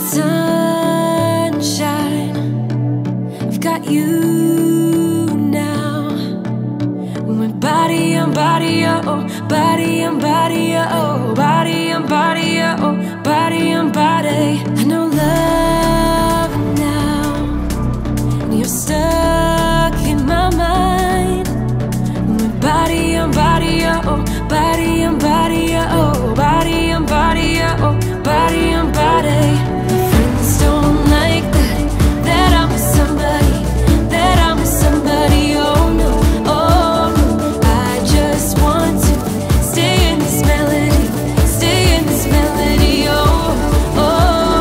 sunshine, I've got you now. My body on body, oh, body on body, oh, body on body, oh, body on body. I know love now, and you're stuck in my mind. My body on body, oh, body on body, oh, body on body, oh, body on body. My friends don't like that I'm with somebody, that I'm with somebody. Oh no, oh no. I just want to stay in this melody, stay in this melody. Oh, oh.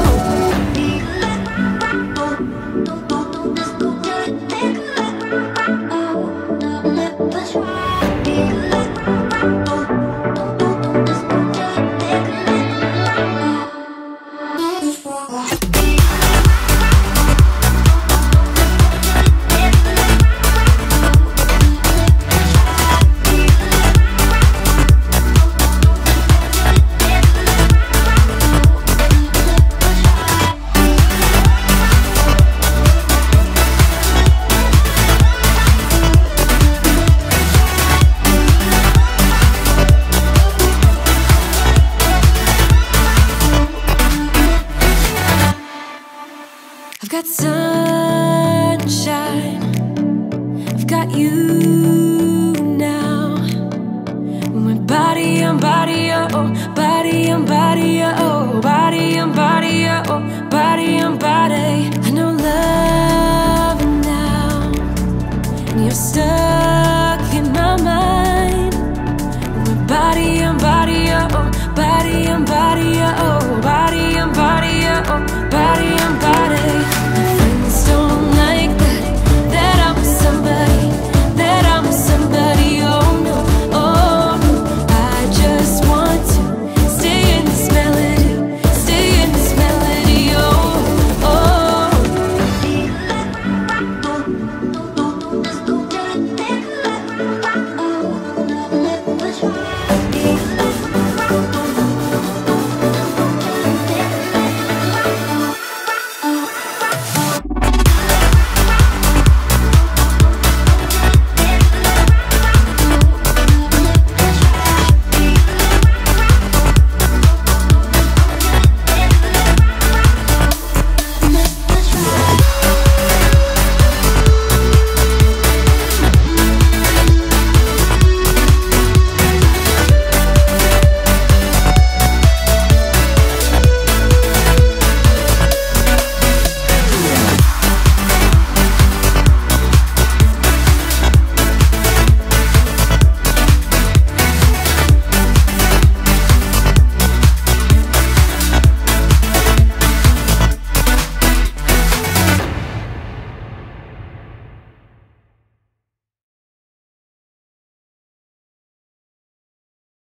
I've got sunshine, I've got you now. My body on body, oh, body on body, oh, body on body, oh, body on body. I know love now, and you're stuck in my mind. My body on body, oh, body on body, oh, body on body, oh, body on body.